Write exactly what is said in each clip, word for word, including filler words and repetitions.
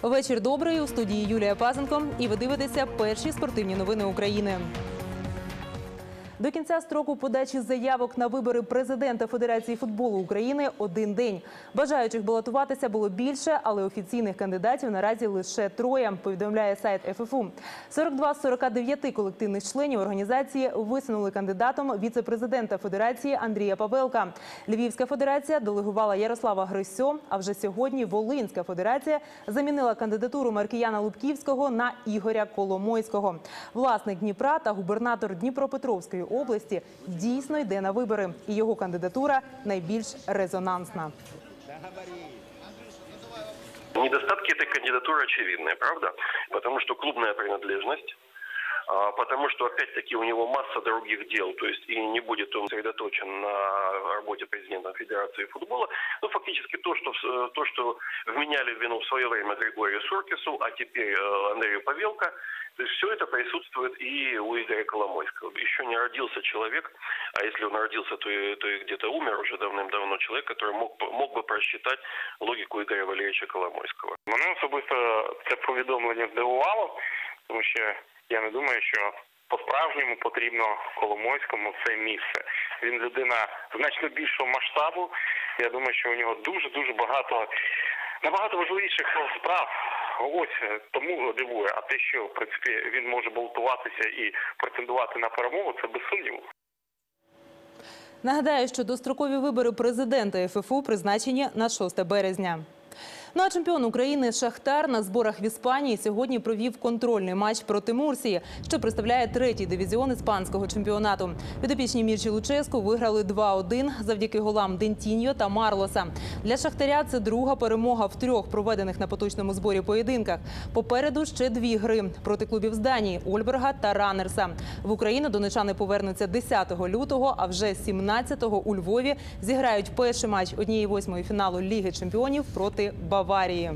Вечір добрий. У студії Юлія Пазенко. І ви дивитеся перші спортивні новини України. До кінця строку подачі заявок на вибори президента Федерації футболу України – один день. Бажаючих балотуватися було більше, але офіційних кандидатів наразі лише троє, повідомляє сайт еф еф у. сорок два з сорока дев'яти колективних членів організації висунули кандидатом віце-президента Федерації Андрія Павелка. Львівська федерація делегувала Ярослава Грисьо, а вже сьогодні Волинська федерація замінила кандидатуру Маркіяна Лубківського на Ігоря Коломойського. Власник Дніпра та губернатор Дніпропетровської області дійсно йде на вибори, і його кандидатура найбільш резонансна. Недостатки этой кандидатуры очевидны, правда? Потому что клубная принадлежность, потому что, опять-таки, у него масса других дел, то есть и не будет он сосредоточен на работе президента Федерации футбола. Ну, фактически то, что, то, что вменяли в вину в свое время Григорию Суркису, а теперь Андрею Павелко, то есть все это присутствует и у Игоря Коломойского. Еще не родился человек, а если он родился, то и, то и где-то умер уже давним-давно человек, который мог, мог бы просчитать логіку Ігоря Валерійовича Коломойського. Мене особисто це повідомлення здивувало, тому що я не думаю, що по-справжньому потрібно Коломойському це місце. Він людина значно більшого масштабу. Я думаю, що у нього дуже-дуже багато, набагато важливіших справ. Ось тому дивує. А те, що в принципі він може балотуватися і претендувати на перемогу, це без сумніву. Нагадаю, що дострокові вибори президента еф еф у призначені на шосте березня. Ну а чемпіон України «Шахтар» на зборах в Іспанії сьогодні провів контрольний матч проти Мурсії, що представляє третій дивізіон іспанського чемпіонату. Підопічні Мірчі Луческу виграли два один завдяки голам Дентіньо та Марлоса. Для «Шахтаря» це друга перемога в трьох проведених на поточному зборі поєдинках. Попереду ще дві гри проти клубів з Данії – Ольберга та Раннерса. В Україну донечани повернуться десятого лютого, а вже сімнадцятого у Львові зіграють перший матч однієї восьмої фіналу Ліги чемпіонів проти Баварії.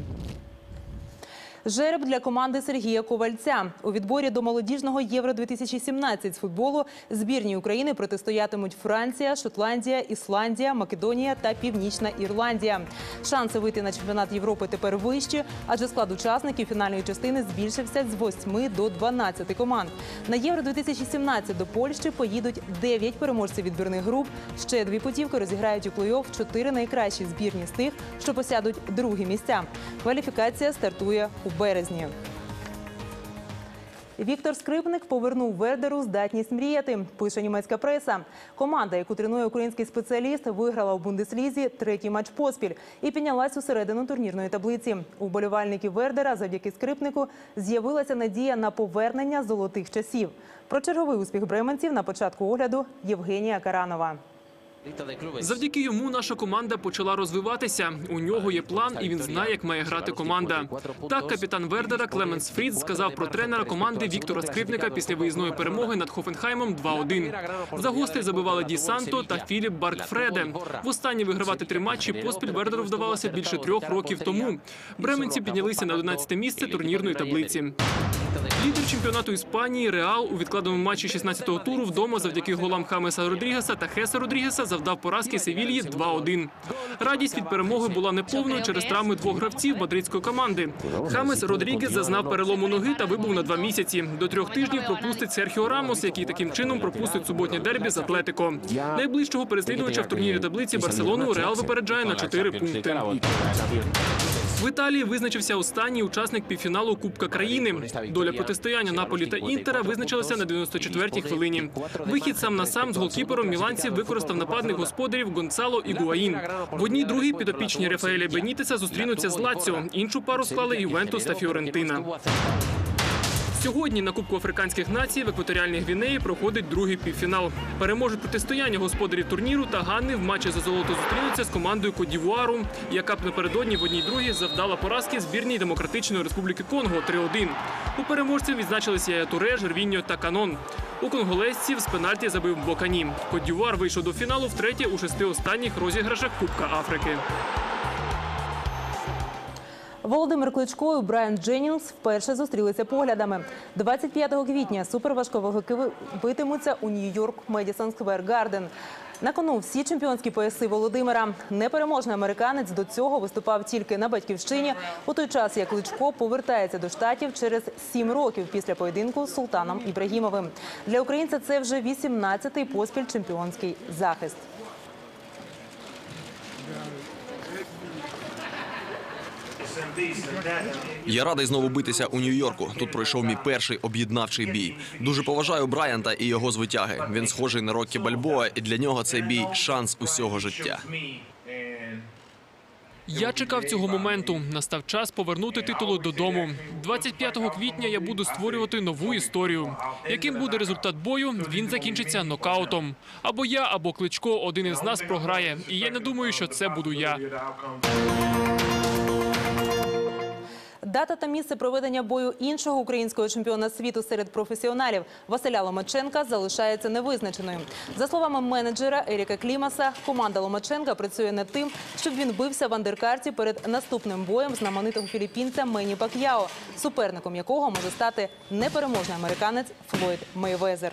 Жереб для команди Сергія Ковальця. У відборі до молодіжного Євро дві тисячі сімнадцять з футболу збірні України протистоятимуть Франція, Шотландія, Ісландія, Македонія та Північна Ірландія. Шанси вийти на чемпіонат Європи тепер вищі, адже склад учасників фінальної частини збільшився з восьми до дванадцяти команд. На Євро дві тисячі сімнадцять до Польщі поїдуть дев'ять переможців відбірних груп. Ще дві путівки розіграють у плей-офф чотири найкращі збірні з тих, що посядуть другі місця. Кваліфікація стартує у березні. Віктор Скрипник повернув Вердеру здатність мріяти, пише німецька преса. Команда, яку тренує український спеціаліст, виграла у Бундеслізі третій матч поспіль і піднялась у середину турнірної таблиці. У вболівальників Вердера завдяки Скрипнику з'явилася надія на повернення золотих часів. Про черговий успіх бременців на початку огляду Євгенія Каранова. Завдяки йому наша команда почала розвиватися. У нього є план, і він знає, як має грати команда. Так, капітан Вердера Клеменс Фріц сказав про тренера команди Віктора Скрипника після виїзної перемоги над Хофенхаймом два один. За гостей забивали Ді Санто та Філіп Баркфреде. Востаннє вигравати три матчі поспіль Вердеру вдавалося більше трьох років тому. Бременці піднялися на одинадцяте місце турнірної таблиці. Лідер чемпіонату Іспанії Реал у відкладеному матчі шістнадцятого туру вдома завдяки голам Хамеса Родрігеса та Хеса Родрігеса завдав поразки Севільї два один. Радість від перемоги була неповною через травми двох гравців мадридської команди. Хамес Родрігес зазнав перелому ноги та вибув на два місяці. До трьох тижнів пропустить Серхіо Рамос, який таким чином пропустить суботнє дербі з Атлетико. Найближчого переслідувача в турнірі таблиці Барселону Реал випереджає на чотири пункти. В Італії визначився останній учасник півфіналу Кубка країни. Доля протистояння Наполі та Інтера визначилася на дев'яносто четвертій хвилині. Вихід сам на сам з голкіпером міланців використав нападник господарів Гонсало Ігуаїн. В одній другій підопічні Рафаеля Бенітеса зустрінуться з Лаціо. Іншу пару склали Ювентус та Фіорентина. Сьогодні на Кубку африканських націй в екваторіальній Гвінеї проходить другий півфінал. Переможуть протистояння господарів турніру та Ганни в матчі за золото зустрінуться з командою Кот-д'Івуару, яка б напередодні в одній другій завдала поразки збірній Демократичної Республіки Конго три один. У переможців відзначилися Яя Туре, Жервіньо та Канон. У конголезців з пенальті забив Бокані. Кот-д'Івуар вийшов до фіналу втретє у шести останніх розіграшах Кубка Африки. Володимир Кличко і Брайан Дженнінгс вперше зустрілися поглядами. двадцять п'ятого квітня суперважковаги битимуться у Нью-Йорк Медісон Сквер Гарден. На кону всі чемпіонські пояси Володимира. Непереможний американець до цього виступав тільки на батьківщині, у той час як Кличко повертається до Штатів через сім років після поєдинку з Султаном Ібрагімовим. Для українця це вже вісімнадцятий поспіль чемпіонський захист. Я радий знову битися у Нью-Йорку. Тут пройшов мій перший об'єднавчий бій. Дуже поважаю Брайанта і його звитяги. Він схожий на Роккі Бальбоа, і для нього цей бій – шанс усього життя. Я чекав цього моменту. Настав час повернути титулу додому. двадцять п'ятого квітня я буду створювати нову історію. Яким буде результат бою, він закінчиться нокаутом. Або я, або Кличко, один із нас програє. І я не думаю, що це буду я. Дата та місце проведення бою іншого українського чемпіона світу серед професіоналів Василя Ломаченка залишається невизначеною. За словами менеджера Еріка Клімаса, команда Ломаченка працює над тим, щоб він бився в андеркарті перед наступним боєм знаменитого філіппінця Мені Пак'яо, суперником якого може стати непереможний американець Флойд Мейвезер.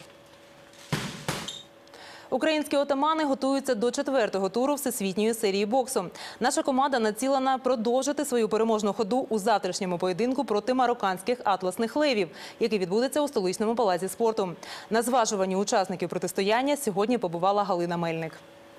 Українські отамани готуються до четвертого туру всесвітньої серії боксу. Наша команда націлена продовжити свою переможну ходу у завтрашньому поєдинку проти марокканських атласних левів, який відбудеться у столичному палаці спорту. На зважуванні учасників протистояння сьогодні побувала Галина Мельник.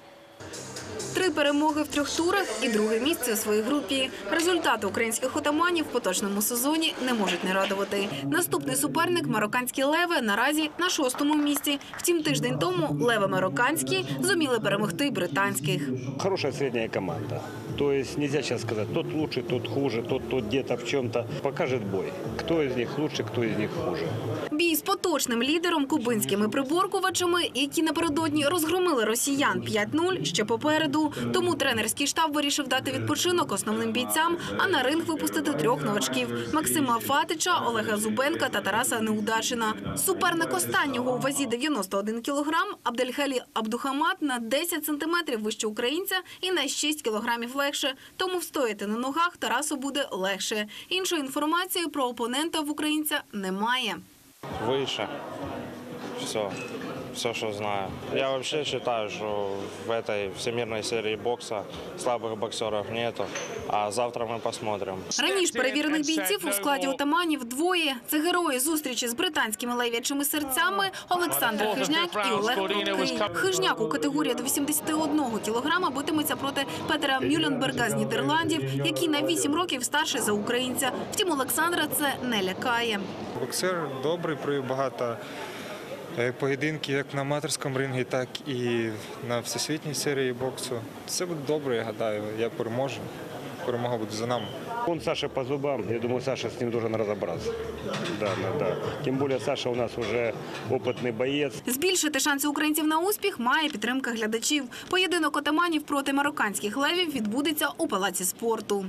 Три перемоги в трьох турах і друге місце у своїй групі. Результати українських отаманів в поточному сезоні не можуть не радувати. Наступний суперник – марокканські леви, наразі на шостому місці. Втім, тиждень тому леви марокканські зуміли перемогти британських. Хорошая средняя команда. То есть нельзя сейчас сказать, тот лучше, тот хуже, тот, тот где-то в чем-то. Покажет бой. Кто из них лучше, кто из них хуже. Бій з поточним лідером, кубинськими приборкувачами, які напередодні розгромили росіян п'ять нуль, ще попереду. Тому тренерський штаб вирішив дати відпочинок основним бійцям, а на ринг випустити трьох новачків – Максима Фатича, Олега Зубенка та Тараса Неудашина. Суперник останнього у вазі дев'яносто один кілограм Абдельхалі Абдухамад на десять сантиметрів вище українця і на шість кілограмів легше. Тому встояти на ногах Тарасу буде легше. Іншої інформації про опонента в українця немає. Выше. Все. Все, что знаю. Я вообще считаю, что в этой всемирной серии бокса слабых боксеров нету. А завтра мы посмотрим. Раніше перевірених бійців у складі отаманів двоє. Це герої зустрічі з британськими лев'ячими серцями Олександр Хижняк і Олег Прудкий. Хижняк у категорії до вісімдесят один кілограма битиметься проти Петера Мюлленберга з Нідерландів, який на вісім років старший за українця. Втім, Олександра це не лякає. Боксер добрий, провів багато поєдинків як на аматорському рингі, так і на всесвітній серії боксу. Це буде добре, я гадаю. Я переможу. Перемога буде за нами. Он Саша по зубам, я думаю, Саша с ним должен разобраться. Да, да, да. Тем более Саша у нас уже опытный боец. Збільшити шанси українців на успіх має підтримка глядачів. Поєдинок отаманів проти марокканських левів відбудеться у палаці спорту.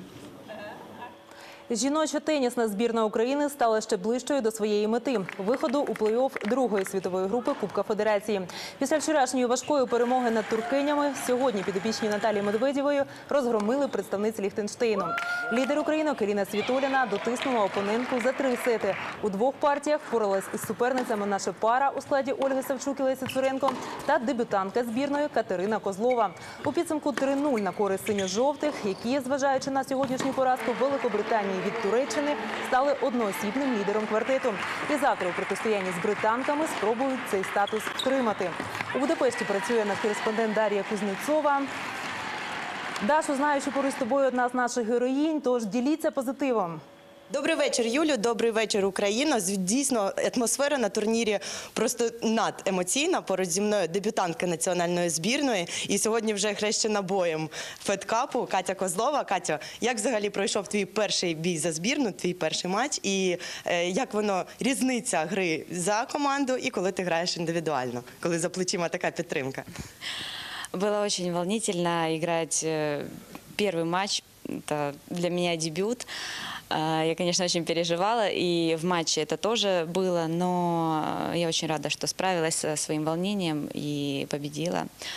Жіноча тенісна збірна України стала ще ближчою до своєї мети – виходу у плей-офф другої світової групи Кубка Федерації. Після вчорашньої важкої перемоги над туркинями сьогодні підопічні Наталії Медведєвої розгромили представниць Ліхтенштейну. Лідер України Каріна Світоліна дотиснула опонентку за три сети. У двох партіях впоралась із суперницями наша пара у складі Ольги Савчук і Лесі Цуренко та дебютантка збірної Катерина Козлова. У підсумку три нуль на користь синьо-жовтих, які, зважаючи на сьогоднішню поразку Великобританії від Туреччини, стали одноосібним лідером квартету. І завтра у протистоянні з британками спробують цей статус втримати. У Будапешті працює наш кореспондент Дар'я Кузнєцова. Дашу, знаю, що поруч з тобою одна з наших героїнь, тож діліться позитивом. Добрий вечір, Юлю. Добрий вечір, Україна. Дійсно, атмосфера на турнірі просто надемоційна. Поруч зі мною дебютантка національної збірної. І сьогодні вже хрещена боєм Федкапу Катя Козлова. Катя, як взагалі пройшов твій перший бій за збірну, твій перший матч? І е, як воно різниця гри за команду і коли ти граєш індивідуально? Коли за плечима така підтримка? Было очень волнительно играть первый матч. Это для меня дебют. Я, конечно, очень переживала, и в матче это тоже было, но я очень рада, что справилась со своим волнением и победила.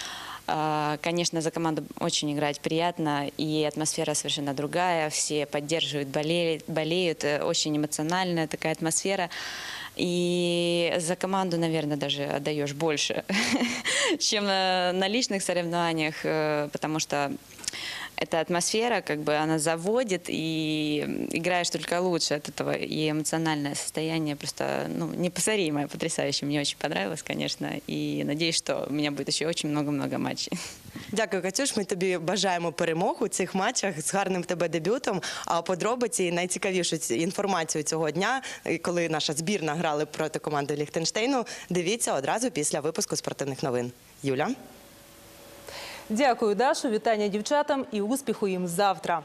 А, Конечно, за команду очень играть приятно, и атмосфера совершенно другая. Все поддерживают, болеют, болеют. Очень эмоциональная такая атмосфера. И за команду, наверное, даже отдаешь больше, чем на, на личных соревнованиях, э, потому что эта атмосфера, как бы, она заводит, и играешь только лучше от этого. И эмоциональное состояние просто, ну, непосоримое, потрясающе. Мне очень понравилось, конечно. І надіюсь, що у мене буде ще дуже много-много матчів. Дякую, Катюш. Ми тобі бажаємо перемог у цих матчах з гарним тебе дебютом. А подробиці і найцікавішу інформацію цього дня, коли наша збірна грали проти команди Ліхтенштейну, дивіться одразу після випуску спортивних новин. Юля? Дякую, Дашу. Вітання дівчатам і успіху їм завтра.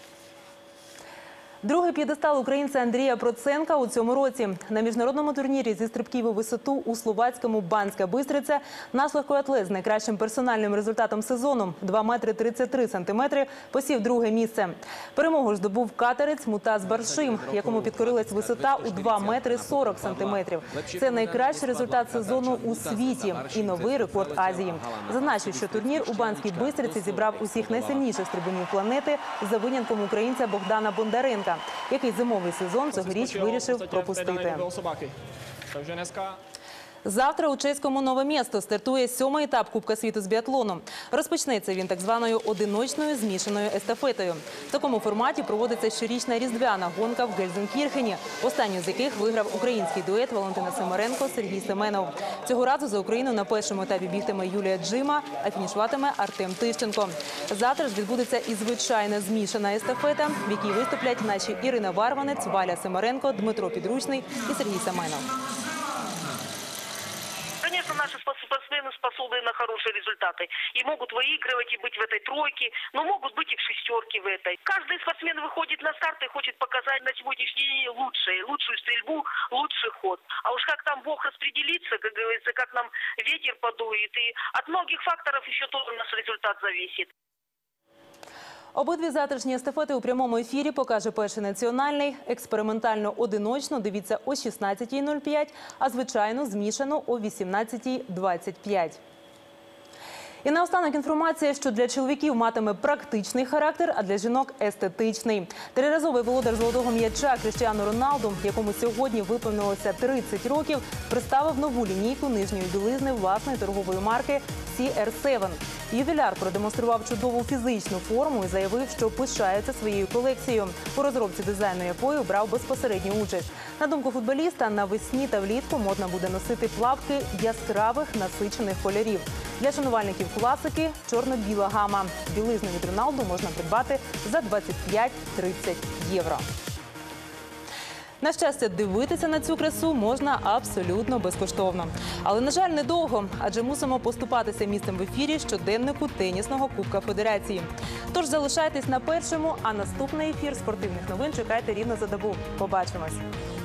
Другий п'єдестал українця Андрія Проценка у цьому році. На міжнародному турнірі зі стрибків у висоту у словацькому Банська Бистриця наш легкоатлет з найкращим персональним результатом сезону – два метри тридцять три сантиметри посів друге місце. Перемогу ж здобув катерець Мутаз Баршим, якому підкорилась висота у два метри сорок сантиметрів. Це найкращий результат сезону у світі і новий рекорд Азії. Зазначу, що турнір у Банській Бистриці зібрав усіх найсильніших стрибунів планети за винятком українця Богдана Бондаренка, який зимовий сезон цьогоріч вирішив пропустити. Завтра у чеському Нове Місто стартує сьомий етап Кубка світу з біатлону. Розпочнеться він так званою одиночною змішаною естафетою. В такому форматі проводиться щорічна різдвяна гонка в Гельзенкірхені, останню з яких виграв український дует Валентина Семеренко – Сергій Семенов. Цього разу за Україну на першому етапі бігтиме Юлія Джима, а фінішуватиме Артем Тищенко. Завтра ж відбудеться і звичайна змішана естафета, в якій виступлять наші Ірина Варванець, Валя Семеренко, Дмитро Підручний і Сергій Семенов. Конечно, наши спортсмены способны на хорошие результаты. И могут выигрывать, и быть в этой тройке, но могут быть и в шестерке в этой. Каждый спортсмен выходит на старт и хочет показать на сегодняшний день лучшее, лучшую стрельбу, лучший ход. А уж как там Бог распределится, как говорится, как нам ветер подует. И от многих факторов еще тоже наш результат зависит. Обидві завтрашні естафети у прямому ефірі покаже Перший національний. Експериментально одиночну дивіться о шістнадцятій нуль п'ять, а звичайну змішану о вісімнадцятій двадцять п'ять. І наостанок інформація, що для чоловіків матиме практичний характер, а для жінок – естетичний. Триразовий володар золотого м'яча Кріштіану Роналду, якому сьогодні виповнилося тридцять років, представив нову лінійку нижньої білизни власної торгової марки сі ар сім. Ювіляр продемонстрував чудову фізичну форму і заявив, що пишається своєю колекцією, у розробці дизайну якої брав безпосередню участь. На думку футболіста, навесні та влітку можна буде носити плавки яскравих насичених кольорів. Для шанувальників класики – чорно-біла гама. Білизну від Роналду можна придбати за двадцять п'ять - тридцять євро. На щастя, дивитися на цю красу можна абсолютно безкоштовно. Але, на жаль, недовго, адже мусимо поступатися місцем в ефірі щоденнику тенісного Кубка Федерації. Тож залишайтесь на Першому, а наступний ефір спортивних новин чекайте рівно за добу. Побачимось!